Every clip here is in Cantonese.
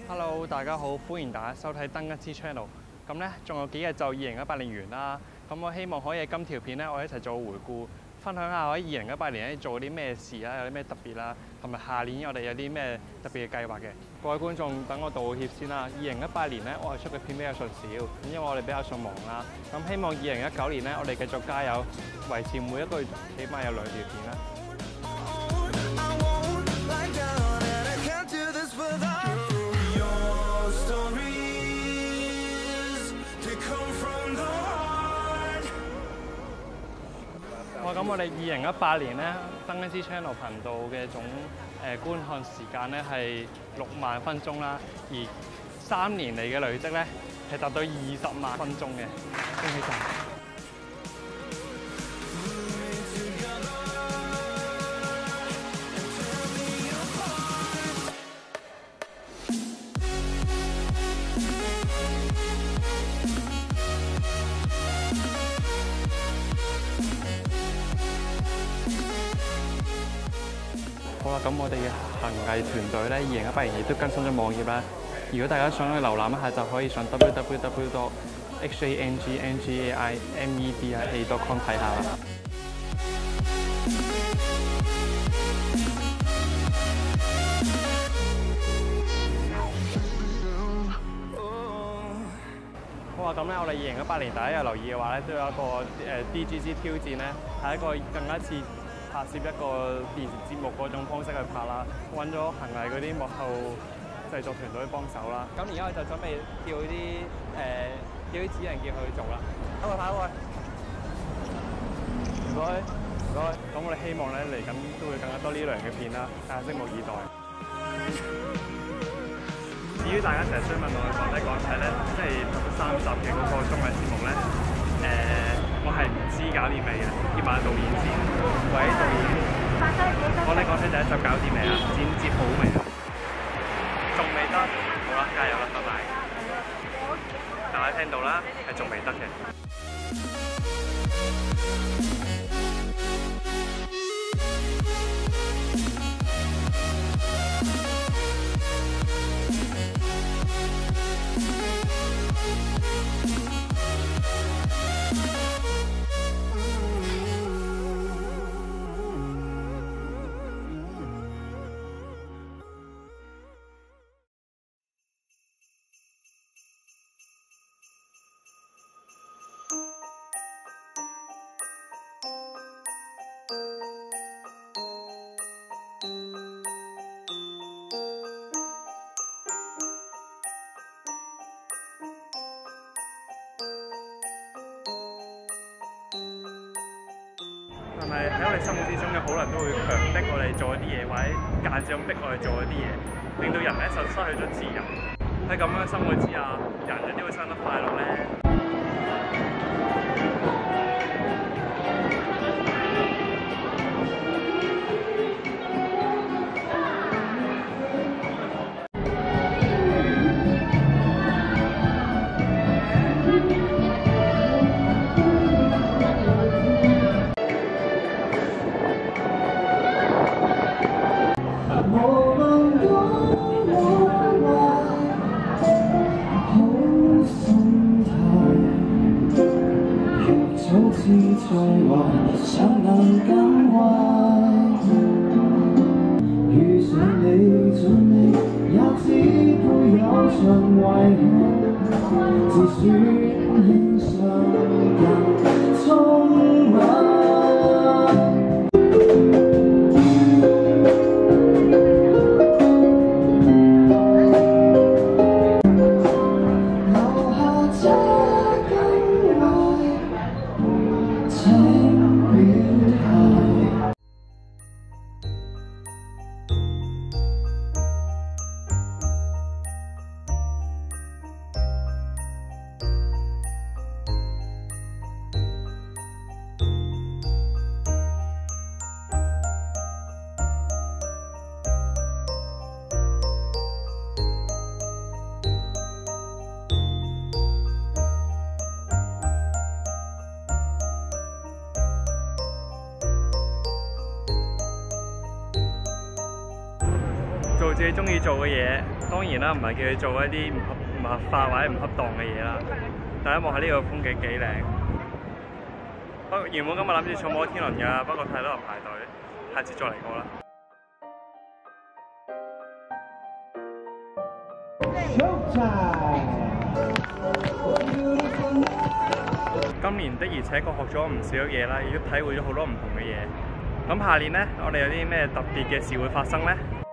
Hello， 大家好，歡迎大家收睇登一之 channel。咁咧，仲有幾日就2018年完啦。咁我希望可以喺今條片咧，我一齊做回顧，分享下我喺2018年咧做啲咩事啦，有啲咩特別啦，同埋下年我哋有啲咩特別嘅計劃嘅。各位觀眾，等我道歉先啦。2018年咧，我係出嘅片比較順少，因為我哋比較上忙啦。咁希望2019年咧，我哋繼續加油，維持每一個月起碼有2條片啦。咁我哋2018年咧，登一之 channel 頻道嘅總觀看時間咧係6萬分鐘啦，而3年嚟嘅累積咧係達到20萬分鐘嘅，恭喜晒！好啦，咁我哋嘅行藝團隊咧，2018年亦都更新咗網頁啦。如果大家想去瀏覽一下，就可以上 www.hanggaimedia.com 睇下啦。好啊，咁咧我哋2018年大家有留意嘅話咧，都有一個DGC 挑戰咧，係一個更加似拍攝一個電視節目嗰種方式去拍啦，揾咗行藝嗰啲幕後製作團隊幫手啦。咁而家我就準備叫啲指人叫佢去做啦。跑過，唔該。咁我哋希望咧嚟緊都會更加多呢類型嘅片啦，大家拭目以待。至於大家成日追問我講睇咧，即係拍咗3集嘅嗰個綜藝節目咧，我係唔知搞掂未嘅，要問導演先。喂，導演，講睇第一集搞掂未啊？剪接好未啊？仲未得，好啦，加油啦，拜拜。大家聽到啦，係仲未得嘅。但係喺我哋心目之中有好多人都會強迫我哋做一啲嘢，或者間接咁逼我哋做一啲嘢，令到人咧就失去咗自由。喺咁樣嘅生活之下，人點會生得快樂咧？ 再壞，尚能更壞。遇上你盡力，也只配有場遺憾。自尊輕傷更充滿。 己中意做嘅嘢，當然啦，唔係叫佢做一啲唔合法或者唔恰當嘅嘢啦。大家望下呢個風景幾靚。不過原本今日諗住坐摩天輪㗎，不過太多人排隊，下次再嚟過啦。今年的而且確學咗唔少嘢啦，亦都體會咗好多唔同嘅嘢。咁下年呢，我哋有啲咩特別嘅事會發生呢？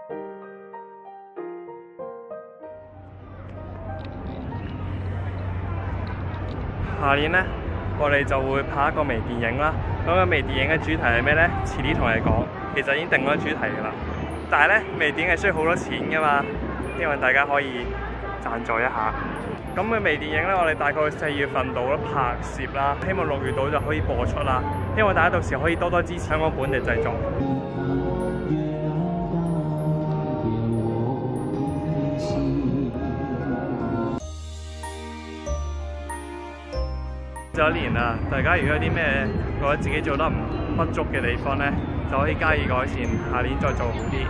下年呢，我哋就會拍一個微電影啦。咁個微電影嘅主題係咩呢？遲啲同你講，其實已經定咗主題㗎啦。但係呢，微電影係需要好多錢㗎嘛，希望大家可以贊助一下。咁嘅微電影呢，我哋大概4月份度拍攝啦，希望6月度就可以播出啦。希望大家到時可以多多支持香港本地製作。就一年啦，大家如果有啲咩覺得自己做得不足嘅地方呢，就可以加以改善，下年再做好啲。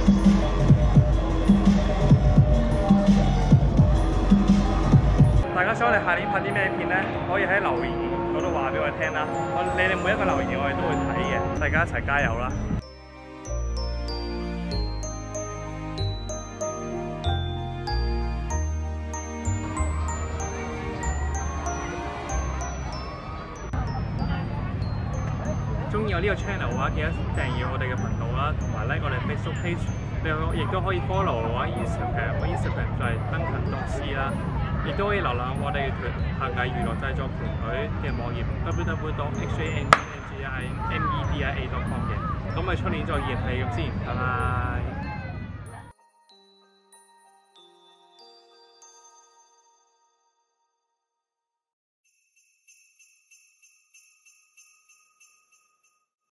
大家想我哋下年拍啲咩片呢？可以喺留言嗰度話俾我哋聽啦。你哋每一個留言我哋都會睇嘅，大家一齊加油啦！中意我呢個 channel 嘅話，記得訂閱我哋嘅頻道啦，同埋 like 我哋 Facebook page。你亦都可以 follow 我 Instagram， 我 Instagram 就係登勤讀師啦。亦都可以瀏覽我哋行藝娛樂製作團隊嘅網頁 www.hangamedia.com 嘅。咁我哋出年再見，係咁先，拜拜。